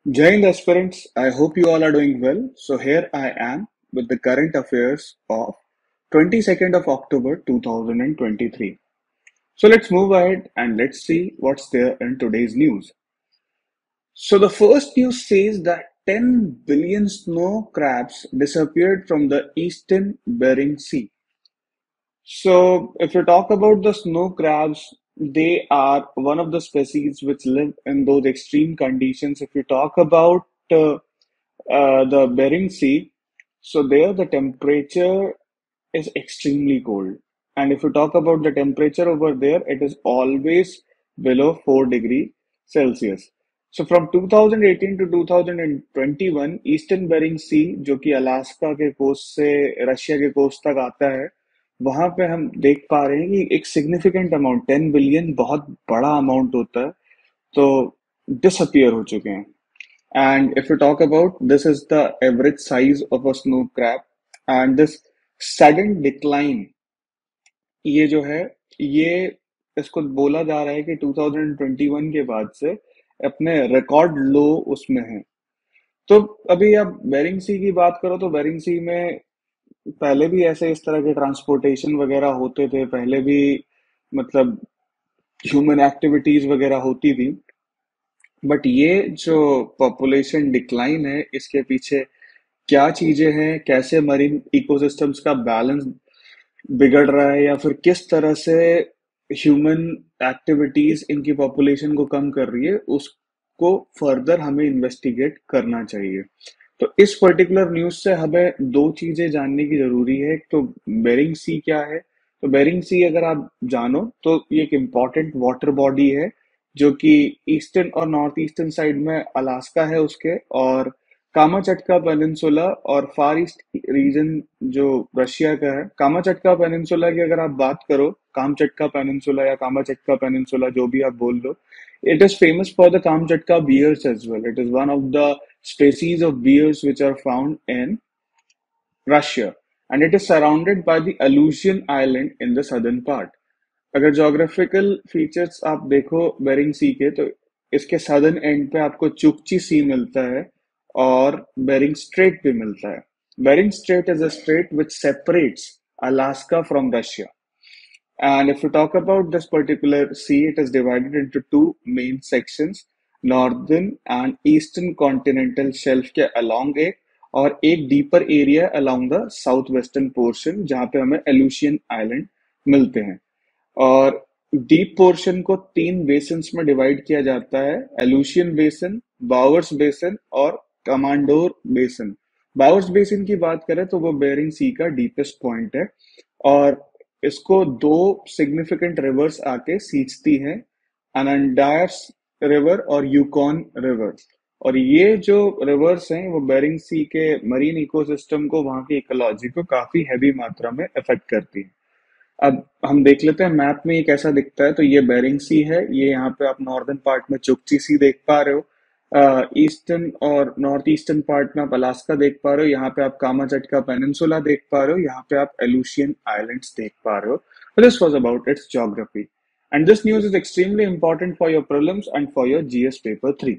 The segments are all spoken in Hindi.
Jai Hind aspirants, I hope you all are doing well. So here I am with the current affairs of 22nd of October 2023. So let's move ahead and let's see what's there in today's news. So the first news says that 10 billion snow crabs disappeared from the eastern Bering Sea. So, if you talk about the snow crabs, they are one of the species which live in those extreme conditions. If you talk about the Bering Sea, so there the temperature is extremely cold. And if you talk about the temperature over there, it is always below 4 degree Celsius. So from 2018 to 2021, eastern Bering sea जो कि अलास्का के कोस्ट से रशिया के कोस्ट तक आता है, वहां पे हम देख पा रहे हैं कि एक सिग्निफिकेंट अमाउंट 10 बिलियन बहुत बड़ा अमाउंट होता है, तो डिसअपियर हो चुके हैं. And if you talk about this is the average size of a snow crab, and this sudden decline ये जो है ये इसको बोला जा रहा है कि 2021 के बाद से अपने रिकॉर्ड लो उसमें है. तो अभी आप बेरिंग सी की बात करो तो बेरिंग सी में पहले भी ऐसे इस तरह के ट्रांसपोर्टेशन वगैरह होते थे, पहले भी मतलब ह्यूमन एक्टिविटीज वगैरह होती थी. बट ये जो पॉपुलेशन डिक्लाइन है इसके पीछे क्या चीजें हैं, कैसे मरीन इकोसिस्टम्स का बैलेंस बिगड़ रहा है, या फिर किस तरह से ह्यूमन एक्टिविटीज इनकी पॉपुलेशन को कम कर रही है, उसको फर्दर हमें इन्वेस्टिगेट करना चाहिए. तो इस पर्टिकुलर न्यूज से हमें दो चीजें जानने की जरूरी है. एक तो बेरिंग सी क्या है. तो बेरिंग सी अगर आप जानो तो ये एक इम्पॉर्टेंट वाटर बॉडी है जो कि ईस्टर्न और नॉर्थ ईस्टर्न साइड में अलास्का है उसके, और कामाचटका पेनिनसुला और फार ईस्ट रीजन जो रशिया का है. कामाचटका पेनिनसुला की अगर आप बात करो, कामचटका पेनिनसुला या कामाचटका पेनिनसुला जो भी आप बोल लो, it is famous for the Kamchatka bears as well. It is one of the species of bears which are found in Russia, and it is surrounded by the Aleutian Island in the southern part. अगर जोग्राफिकल फीचर्स आप देखो बेरिंग सी के, तो इसके सदर्न एंड पे आपको चुकची सी मिलता है और बेरिंग स्ट्रेट भी मिलता है. Bering strait is a strait which separates Alaska from Russia. And if you talk about this particular sea, it is divided into two main sections, northern and eastern continental shelf के along एक, और एक deeper area along the southwestern portion जहाँ पे हमें Aleutian Island मिलते हैं. और डीप पोर्शन को तीन बेसिन्स में डिवाइड किया जाता है: एलुशियन बेसिन, बावर्स बेसिन और कमांडोर बेसिन. बावर्स बेसिन की बात करें तो वो बेरिंग सी का डीपेस्ट पॉइंट है, और इसको दो सिग्निफिकेंट रिवर्स आके सींचती हैं: अनंडायर्स रिवर और यूकॉन रिवर. और ये जो रिवर्स हैं वो बेरिंग सी के मरीन इकोसिस्टम को, वहाँ की इकोलॉजी को काफी हैवी मात्रा में अफेक्ट करती है. अब हम देख लेते हैं मैप में ये कैसा दिखता है. तो ये बेरिंग सी है, ये यहाँ पे आप नॉर्दर्न पार्ट में चुकची सी देख पा रहे हो, ईस्टर्न और नॉर्थ ईस्टर्न पार्ट में आप अलास्का देख पा रहे हो, यहाँ पे आप कामाचटका पेनिनसुला देख पा रहे हो, यहाँ पे आप एलुशियन आइलैंड्स देख पा रहे हो. This was about its geography, and this news is extremely important for your prelims and for your GS paper 3.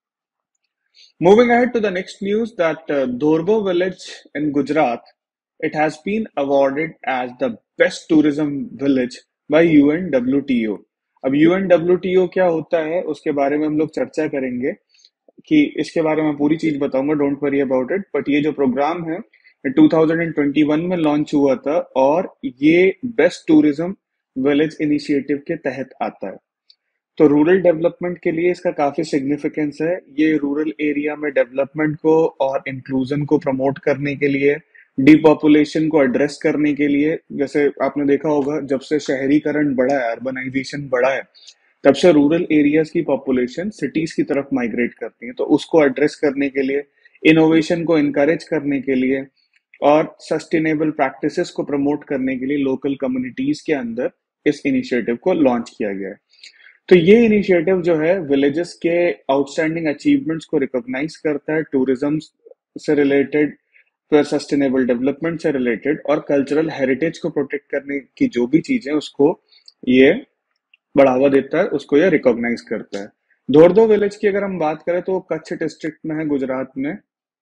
Moving ahead to the next news, that Dhorbo village in Gujarat, it has been awarded as the best tourism village by UNWTO. अब UNWTO क्या होता है उसके बारे में हम लोग चर्चा करेंगे, कि इसके बारे में पूरी चीज बताऊंगा, don't worry about it. But ये जो प्रोग्राम है 2021 में लॉन्च हुआ था, और ये बेस्ट टूरिज्म विलेज इनिशिएटिव के तहत आता है. तो रूरल डेवलपमेंट के लिए इसका काफी सिग्निफिकेंस है. ये रूरल एरिया में डेवलपमेंट को और इंक्लूजन को प्रमोट करने के लिए, डिपॉपुलेशन को एड्रेस करने के लिए, जैसे आपने देखा होगा जब से शहरीकरण बढ़ा है, अर्बनाइजेशन बढ़ा है, तब से रूरल एरियाज की पॉपुलेशन सिटीज की तरफ माइग्रेट करती है. तो उसको एड्रेस करने के लिए, इनोवेशन को इनकरेज करने के लिए और सस्टेनेबल प्रैक्टिसेस को प्रमोट करने के लिए लोकल कम्युनिटीज के अंदर इस इनिशिएटिव को लॉन्च किया गया है. तो ये इनिशिएटिव जो है विलेजेस के आउटस्टैंडिंग अचीवमेंट्स को रिकॉग्नाइज करता है, टूरिज्म से रिलेटेड, फिर सस्टेनेबल डेवलपमेंट से रिलेटेड, और कल्चरल हेरिटेज को प्रोटेक्ट करने की जो भी चीजें उसको ये बढ़ावा देता है, उसको ये रिकॉग्नाइज करता है. धोरदो विलेज की अगर हम बात करें तो वो कच्छ डिस्ट्रिक्ट में है, गुजरात में।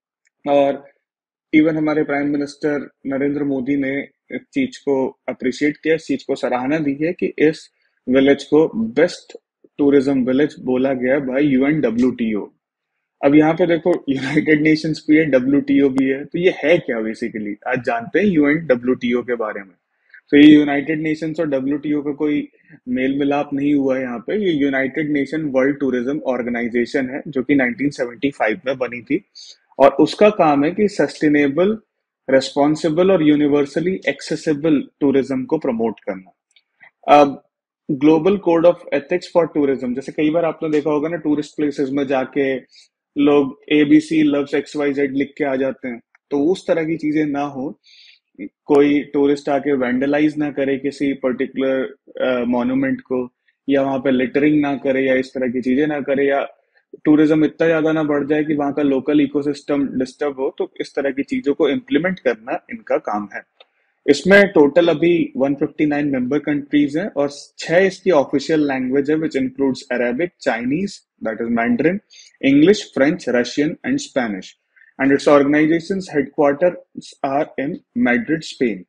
और इवन हमारे प्राइम मिनिस्टर नरेंद्र मोदी ने इस चीज को अप्रिशिएट किया, इस चीज को सराहना दी है कि इस विलेज को बेस्ट टूरिज्म विलेज बोला गया बाय यूएनडब्ल्यूटीओ। अब यहाँ पे देखो, यूनाइटेड नेशंस भी है, डब्ल्यूटीओ भी है, तो ये है क्या बेसिकली, आज जानते हैं यूएनडब्ल्यूटीओ के बारे में। तो ये यूनाइटेड नेशंस और डब्ल्यूटीओ का कोई मेल मिलाप नहीं हुआ है यहाँ पे। ये United Nation World Tourism Organisation है जो कि 1975 में बनी थी, और उसका काम है कि सस्टेनेबल, रेस्पॉन्सिबल और यूनिवर्सली एक्सेसिबल टूरिज्म को प्रमोट करना। अब global code of ethics for tourism, जैसे कई बार आपने देखा होगा ना, टूरिस्ट प्लेसेस में जाके लोग ABC loves X Y Z लिख के आ जाते हैं, तो उस तरह की चीजें ना हो। कोई टूरिस्ट आके वैंडलाइज ना करे किसी पर्टिकुलर मॉन्यूमेंट को, या वहां पे लिटरिंग ना करे, या इस तरह की चीजें ना करे, या टूरिज्म इतना ज्यादा ना बढ़ जाए कि वहां का लोकल इकोसिस्टम डिस्टर्ब हो। तो इस तरह की चीजों को इम्प्लीमेंट करना इनका काम है। इसमें टोटल अभी 159 मेंबर कंट्रीज हैं, और 6 इसकी ऑफिशियल लैंग्वेज है, which includes Arabic, Chinese, that is Mandarin, English, French, Russian and Spanish. And its organisations headquarters are in Madrid, Spain.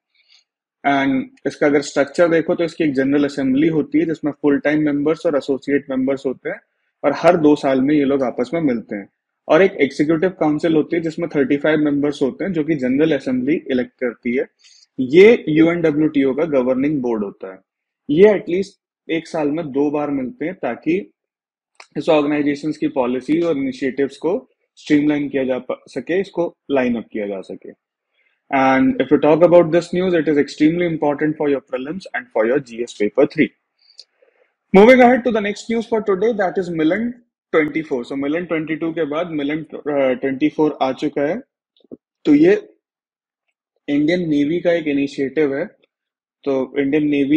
And इसका अगर स्ट्रक्चर देखो तो इसकी एक जनरल असेंबली होती है जिसमें फुल टाइम मेंबर्स और एसोसिएट मेंबर्स होते हैं, और हर 2 साल में ये लोग आपस में मिलते हैं। और एक एग्जीक्यूटिव काउंसिल होती है जिसमें 35 मेंबर्स होते हैं, जो कि जनरल असेंबली इलेक्ट करती है। ये यूएनडब्ल्यूटीओ का गवर्निंग बोर्ड होता है। ये एटलीस्ट एक साल में 2 बार मिलते हैं, ताकि इस ऑर्गेनाइजेशन की पॉलिसी और इनिशिएटिव्स को स्ट्रीमलाइन किया जा सके, इसको लाइन अप किया जा सके। And if you talk about this news, it is extremely important for your prelims and for your GS paper 3. Moving ahead to the next news for today, that is Milan 24. So Milan 22 के बाद Milan 24 आ चुका है। तो ये इंडियन नेवी का एक इनिशिएटिव है। तो इंडियन नेवी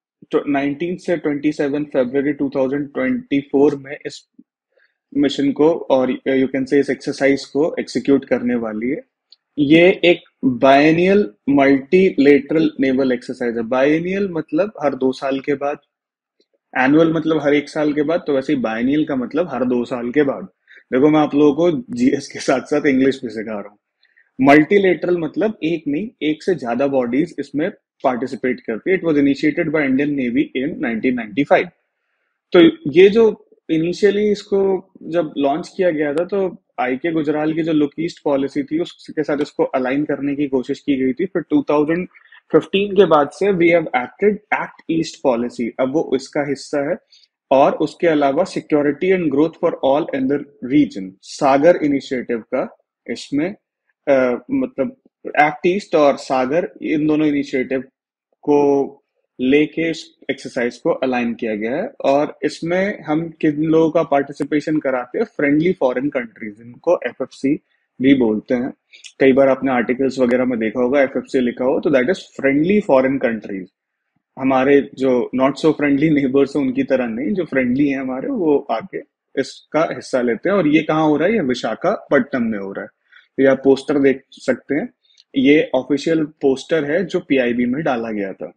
19 से 27 फरवरी 2024 में इस मिशन को, और यू कैन से इस एक्सरसाइज को एग्जीक्यूट करने वाली है। ये एक बायनियल मल्टीलेटरल नेवल एक्सरसाइज है। बायनियल मतलब हर 2 साल के बाद, एनुअल मतलब हर 1 साल के बाद, तो वैसे ही बायनियल का मतलब हर 2 साल के बाद। देखो, मैं आप लोगों को जीएस के साथ साथ इंग्लिश भी सिखा रहा हूँ। मल्टीलेटरल मतलब एक नहीं, एक से ज्यादा बॉडीज इसमें पार्टिसिपेट करती है। It was initiated by Indian Navy in 1995। तो ये जो इनिशियली इसको जब लॉन्च किया गया था, तो आई के गुजराल की जो लुक ईस्ट पॉलिसी थी उसके साथ इसको अलाइन करने की कोशिश की गई थी। फिर 2015 के बाद से we have acted act east policy, अब वो इसका हिस्सा है। और उसके अलावा security and growth for all in the region, Sagar initiative का इसमें मतलब एक्ट ईस्ट और सागर, इन दोनों इनिशिएटिव को लेके इस एक्सरसाइज को अलाइन किया गया है। और इसमें हम किन लोगों का पार्टिसिपेशन कराते हैं? फ्रेंडली फॉरेन कंट्रीज, इनको एफएफसी भी बोलते हैं। कई बार आपने आर्टिकल्स वगैरह में देखा होगा एफएफसी लिखा हो, तो that is friendly foreign countries. हमारे जो नॉट सो फ्रेंडली नेबर्स हैं उनकी तरह नहीं, जो फ्रेंडली हैं हमारे, वो आके इसका हिस्सा लेते हैं। और ये कहाँ हो रहा है? ये विशाखापट्टनम में हो रहा है। तो ये आप पोस्टर देख सकते हैं, ये ऑफिशियल पोस्टर है जो पीआईबी में डाला गया था।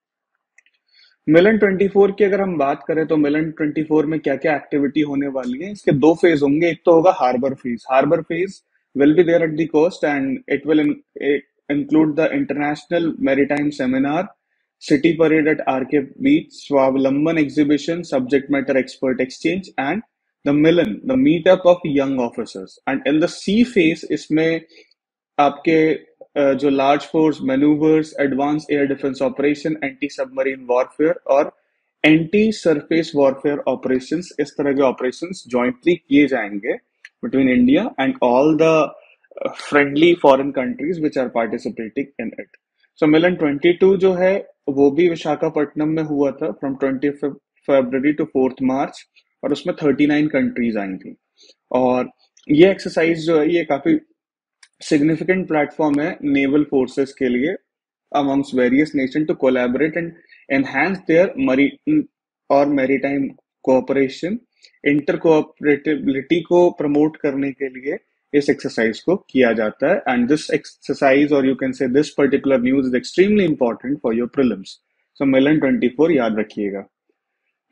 मिलन 24 की अगर हम बात करें तो मिलन 24 में क्या क्या एक्टिविटी होने वाली है? इसके 2 फेज होंगे। एक तो होगा harbour phase. Harbour phase will be there at the coast, and it will include the international maritime seminar, city parade at RK Beach, Swavlamban exhibition, subject matter expert exchange, and the Milan, the meetup of young officers. And in the sea phase, इसमें आपके जो large force manoeuvres, advance air defence operation, anti submarine warfare और एंटी सरफेस वॉरफेयर ऑपरेशंस, इस तरह के ऑपरेशंस जॉइंटली किए जाएंगे between India and all the friendly foreign countries which are participating in it. So Milan 22 जो है वो भी विशाखापट्टनम में हुआ था फ्रॉम 20 फरवरी टू 4 मार्च, और उसमें 39 कंट्रीज आई थी। और ये एक्सरसाइज जो है ये काफी सिग्निफिकेंट प्लेटफॉर्म है नेवल फोर्सेस के लिए amongst various nations to collaborate and enhance their marine और maritime cooperation, intercooperability को प्रमोट करने के लिए इस एक्सरसाइज को किया जाता है। एंड दिस एक्सरसाइज, और you can say this particular news, is extremely important for your prelims. So Milan 24 याद रखिएगा।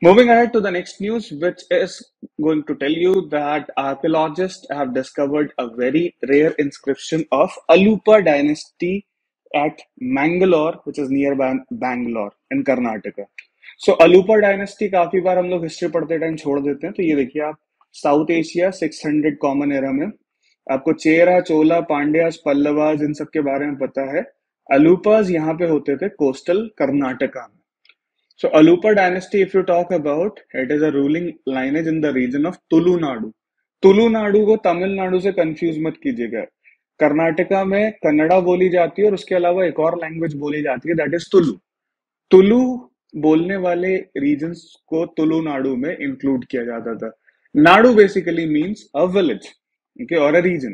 Moving ahead to the next news, which is going to tell you that archaeologists have discovered a very rare inscription of Alupa dynasty at Mangalore, which is near Bangalore in Karnataka. So Alupa dynasty काफी बार हम लोग हिस्ट्री पढ़ते टाइम छोड़ देते हैं, तो ये देखिए आप, साउथ एशिया 600 कॉमन एरा में आपको चेरा, चोला, पांड्यास, पल्लवास इन सब के बारे में पता है। अलूपास यहाँ पे होते थे कोस्टल कर्नाटका में। So Alupa dynasty, if you talk about, it is a ruling lineage in the region of Tulu Nadu. Tulu Nadu को तमिलनाडु से कंफ्यूज मत कीजिएगा। कर्नाटका में कन्नड़ा बोली जाती है और उसके अलावा एक और लैंग्वेज बोली जाती है, दैट इज तुलु। तुलु बोलने वाले रीजन्स को तुलु नाडु में इंक्लूड किया जाता था। Nadu basically means a village, okay, और अ रीजन।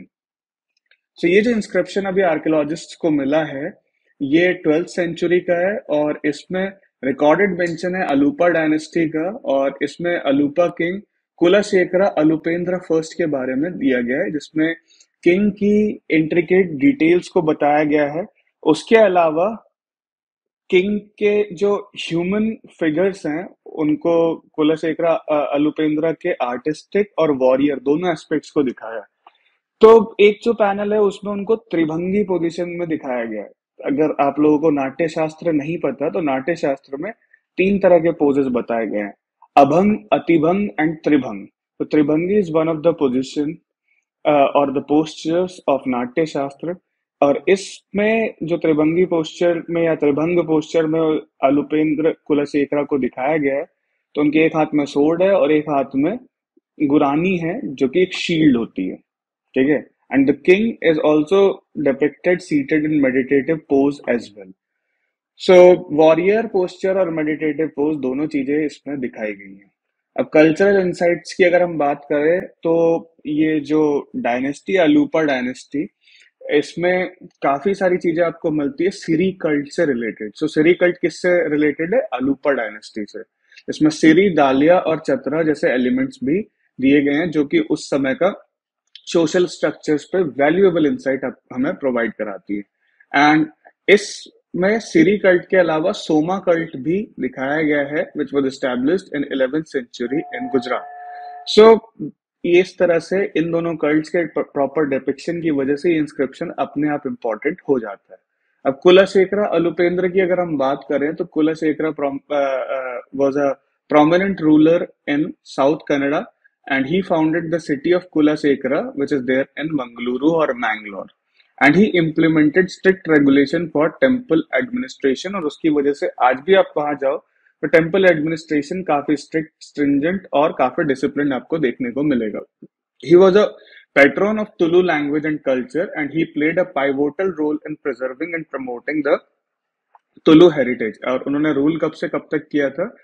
सो ये जो इंस्क्रिप्शन अभी आर्कियोलॉजिस्ट को मिला है, ये 12th सेंचुरी का है और इसमें रिकॉर्डेड मेंशन है अलूपा डायनेस्टी का, और इसमें अलूपा किंग कुलशेखरा अलुपेंद्र फर्स्ट के बारे में दिया गया है, जिसमें किंग की इंट्रिकेट डिटेल्स को बताया गया है। उसके अलावा किंग के जो ह्यूमन फिगर्स हैं उनको कुलशेखरा अलुपेंद्र के आर्टिस्टिक और वॉरियर दोनों एस्पेक्ट्स को दिखाया है। तो एक जो पैनल है उसमें उनको त्रिभंगी पोजीशन में दिखाया गया है। अगर आप लोगों को नाट्य शास्त्र नहीं पता तो नाट्य शास्त्र में 3 तरह के पोजेस बताए गए हैं, अभंग, अतिभंग एंड त्रिभंग। तो tribhangi is one of the position और the postures of Natya Shastra. और इसमें जो त्रिभंगी पोस्चर में या त्रिभंग पोस्चर में अलुपेंद्र कुलशेखरा को दिखाया गया है, तो उनके एक हाथ में सोर्ड है और एक हाथ में गुरानी है जो कि एक शील्ड होती है, ठीक है। And the king is also depicted seated in meditative pose as well. So warrior posture और मेडिटेटिव पोज दोनों चीजें इसमें दिखाई गई हैं। अब कल्चरल इंसाइट्स की अगर हम बात करें तो ये जो डायनेस्टी अलूपा डायनेस्टी, इसमें काफी सारी चीजें आपको मिलती है सिरी कल्ट से रिलेटेड। सो सिरी कल्ट किससे रिलेटेड है? अलूपा डायनेस्टी से। इसमें सिरी, दालिया और चतरा जैसे एलिमेंट्स भी दिए गए हैं जो कि उस समय का सोशल स्ट्रक्चर्स पे वैल्यूएबल इंसाइट हमें प्रोवाइड कराती है। एंड इसमें सिरी कल्ट के अलावा सोमा कल्ट भी दिखाया गया है, which was established in 11th century in Gujarat. So इस तरह से इन दोनों कल्ट्स के प्रॉपर डिपिक्शन की वजह से इंस्क्रिप्शन अपने आप इंपॉर्टेंट हो जाता है। अब कुलशेखरा अलुपेंद्र की अगर हम बात करें तो Kulashekhara was a prominent ruler in South Kannada, and he founded the city of Kulasekara, which is there in Mangaluru or Mangalore. And he implemented strict regulation for temple administration, और उसकी वजह से आज भी आप वहां जाओ तो टेम्पल एडमिनिस्ट्रेशन काफी स्ट्रिक्ट, स्ट्रिंजेंट और काफी डिसिप्लिन आपको देखने को मिलेगा। He was a patron of Tulu language and culture, and he played a pivotal role in preserving and promoting the Tulu heritage. और उन्होंने रूल कब से कब तक किया था?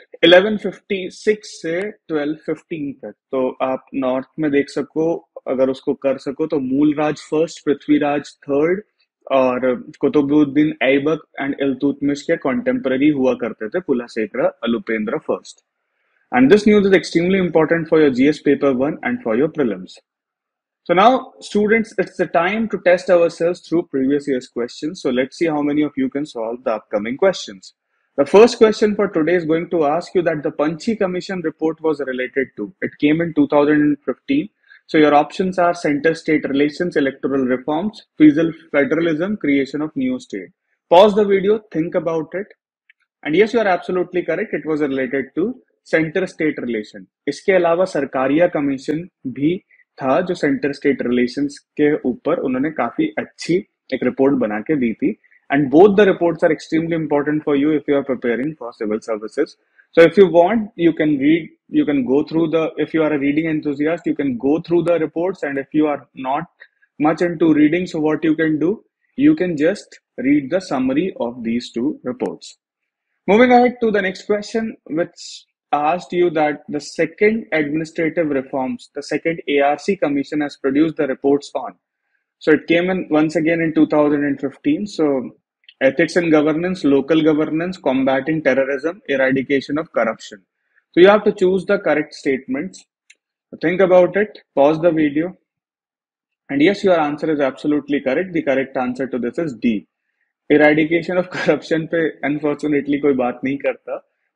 1156 से 1215 तक। तो आप नॉर्थ में देख सको, अगर उसको कर सको तो मूलराज फर्स्ट, पृथ्वीराज थर्ड और कुतुबुद्दीन ऐबक एंड इल्तुतमिश के कॉन्टेम्पररी हुआ करते थे Kulashekhara Alupendra first. And this news is extremely important for your GS paper 1 and for your prelims. So now, students, it's the time to test ourselves through previous year's questions. So let's see how many of you can solve the upcoming questions. The first question for today is going to ask you that the Panchi Commission report was related to. It came in 2015. So your options are center-state relations, electoral reforms, feasible federalism, creation of new state. Pause the video, think about it. And yes, you are absolutely correct. It was related to center-state relation. इसके अलावा सरकारिया कमीशन भी था जो सेंटर स्टेट रिलेशंस के ऊपर उन्होंने काफी अच्छी एक रिपोर्ट बना के दी थी। And both the reports are extremely important for you if you are preparing for civil services. So if you want you can read, you can go through the, if you are a reading enthusiast, you can go through the reports, and if you are not much into reading, so what you can do, you can just read the summary of these two reports. Moving ahead to the next question, which asked you that the second administrative reforms, the second ARC commission has produced the reports on. So it came in once again in 2015. So ethics and governance, local governance, combating terrorism, eradication of corruption. So you have to choose the correct statements. Think about it, pause the video. And yes, your answer is absolutely correct. The correct answer to this is D. Eradication of corruption पे अनफॉर्चुनेटली कोई बात नहीं करता,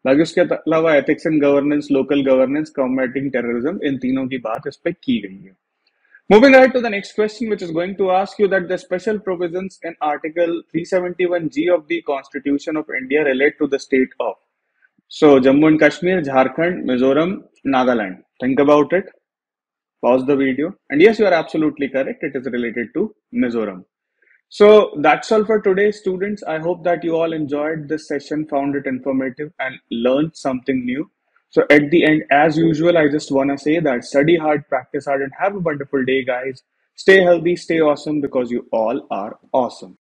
बाकी उसके अलावा ethics and governance, local governance, combating terrorism, इन तीनों की बात इस पे की गई है. Moving ahead to the next question, which is going to ask you that the special provisions in Article 371G of the Constitution of India relate to the state of. So, Jammu and Kashmir, Jharkhand, Mizoram, Nagaland. Think about it. Pause the video. And yes, you are absolutely correct. It is related to Mizoram. So that's all for today, students. I hope that you all enjoyed this session, found it informative, and learned something new. So at the end, as usual, I just want to say that study hard, practice hard, and have a wonderful day, guys. Stay healthy, stay awesome because you all are awesome.